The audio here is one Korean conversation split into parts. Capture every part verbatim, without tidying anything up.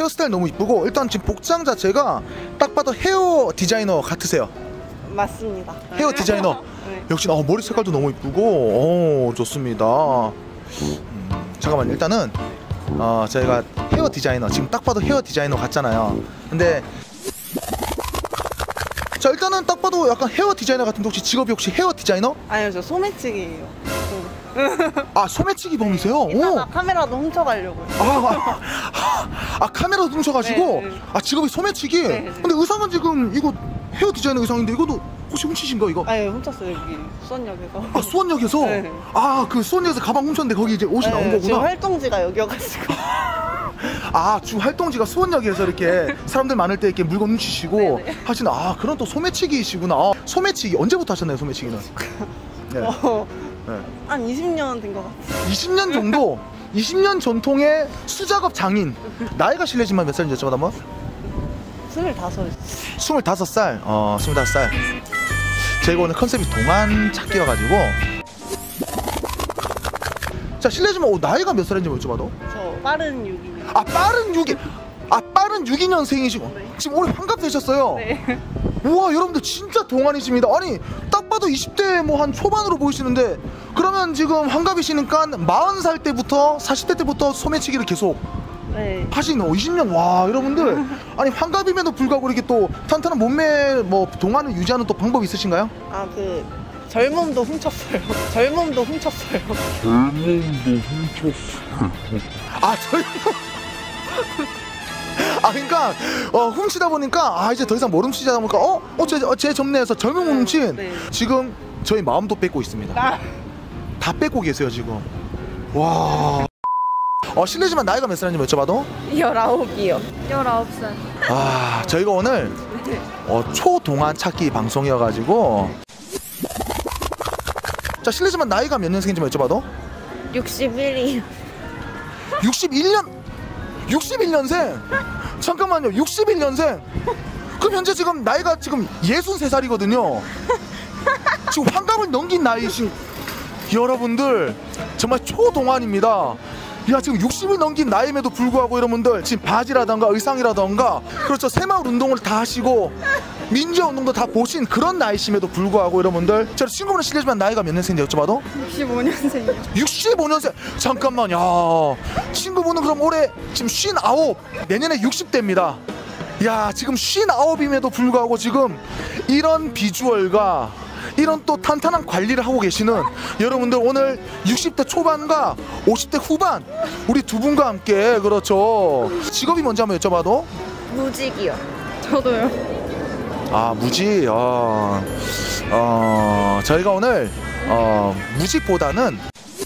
헤어스타일 너무 이쁘고 일단 지금 복장 자체가 딱 봐도 헤어 디자이너 같으세요. 맞습니다. 헤어 디자이너. 네. 역시 어, 머리 색깔도 너무 이쁘고 오, 좋습니다. 음, 잠깐만 일단은 어, 저희가 헤어 디자이너 지금 딱 봐도 헤어 디자이너 같잖아요. 근데 자 일단은 딱 봐도 약간 헤어 디자이너 같은데 혹시 직업이 혹시 헤어 디자이너? 아니요, 저 소매치기예요. 아 소매치기 범이세요? 이따가 오. 카메라도 훔쳐가려고요. 아, 아, 아, 아 카메라 훔쳐가지고 네, 네. 아 직업이 소매치기? 네, 네. 근데 의상은 지금 이거 헤어 디자이너 의상인데 이거도 혹시 훔치신 거 이거? 아니, 훔쳤어요, 여기 수원역에서. 아 수원역에서? 네. 아 그 수원역에서 가방 훔쳤는데 거기 이제 옷이 네, 나온 거구나? 지금 활동지가 여기여가지고. 아 주 활동지가 수원역에서 이렇게 사람들 많을 때 이렇게 물건 훔치시고 네네. 하시는 아 그런 또 소매치기시구나. 아, 소매치기 언제부터 하셨나요 소매치기는? 네. 어, 네. 한 이십 년 된 것 같아요. 이십 년 정도? 이십 년 전통의 수작업 장인. 나이가 실례지만 몇 살인지 여쭤봐도 한번? 스물다섯. 스물다섯 살. 어, 스물다섯 살. 저희가 오늘 컨셉이 동안 찾기여가지고. 자, 실례지만 어, 나이가 몇 살인지 여쭤봐도? 저 빠른 육이. 아, 빠른 육이. 아, 빠른 육이 년생이시고. 네. 지금 올해 환갑 되셨어요? 네. 우와, 여러분들 진짜 동안이십니다. 아니, 딱 봐도 이십 대 뭐 한 초반으로 보이시는데, 그러면 지금 환갑이시니까 마흔 살 때부터, 사십 대 때부터 소매치기를 계속 네. 하신 어, 이십 년. 와, 여러분들. 아니, 환갑임에도 불구하고 이렇게 또 탄탄한 몸매, 뭐, 동안을 유지하는 또 방법이 있으신가요? 아, 그 젊음도 훔쳤어요. 젊음도 훔쳤어요. 젊음도 훔쳤어요. 아, 저희. 아, 그러니까 어, 훔치다 보니까 아 이제 더 이상 못 훔치다 보니까 어? 어, 제, 어, 제 점내에서 젊은 네, 훔친 네. 지금 저희 마음도 뺏고 있습니다. 아, 다 뺏고 계세요 지금. 와. 어, 실례지만 나이가 몇 살인지 여쭤봐도? 열아홉이요. 열아홉 살. 아, 저희가 오늘 어, 초동안 찾기 방송이어가지고 자, 실례지만 나이가 몇 년생인지 여쭤봐도? 육십일이요. 육십일 년 육십일 년생? 잠깐만요, 육십일 년생? 그럼 현재 지금 나이가 지금 예순세 살이거든요. 지금 환갑을 넘긴 나이신 여러분들 정말 초동안입니다. 야, 지금 육십을 넘긴 나이임에도 불구하고 여러분들 지금 바지라던가 의상이라던가 그렇죠, 새마을 운동을 다 하시고 민주화 운동도 다 보신 그런 나이심에도 불구하고 여러분들 저 친구분은 실례지만 나이가 몇 년생인지 여쭤봐도? 육십오 년생이요. 육십오 년생. 잠깐만, 야 친구분은 그럼 올해 지금 쉰아홉, 내년에 육십 대입니다. 야, 지금 쉰아홉임에도 불구하고 지금 이런 비주얼과 이런 또 탄탄한 관리를 하고 계시는 여러분들, 오늘 육십 대 초반과 오십 대 후반 우리 두 분과 함께 그렇죠. 직업이 뭔지 한번 여쭤봐도? 무직이요. 저도요. 아, 무직. 어, 어 저희가 오늘 어, 무직보다는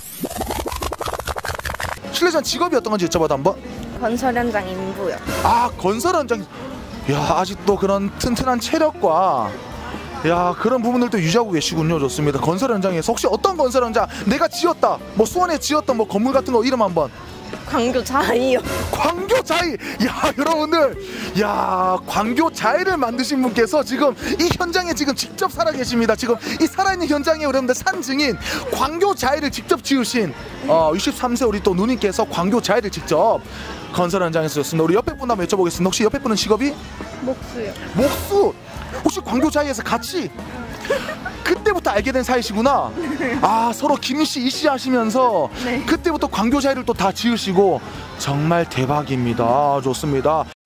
실례지만 직업이 어떤 건지 여쭤봐도 한번? 건설 현장 인부요. 아, 건설 현장. 야, 아직도 그런 튼튼한 체력과 야, 그런 부분들도 유지하고 계시군요. 좋습니다. 건설 현장에서 혹시 어떤 건설 현장, 내가 지었다, 뭐 수원에 지었던 뭐 건물 같은 거 이름 한번? 광교 자이요. 광교 자이. 야, 여러분들, 야, 광교 자이를 만드신 분께서 지금 이 현장에 지금 직접 살아 계십니다. 지금 이 살아있는 현장에 여러분들 산 증인 광교 자이를 직접 지으신 어, 육십삼 세 우리 또 누님께서 광교 자이를 직접 건설 현장에서 줬습니다. 우리 옆에 분 한번 여쭤보겠습니다. 혹시 옆에 분은 직업이? 목수요. 목수. 혹시 광교 자이에서 같이 그때부터 알게 된 사이시구나. 아, 서로 김씨 이씨 하시면서 네. 그때부터 광교 자이를 또 다 지으시고 정말 대박입니다. 좋습니다.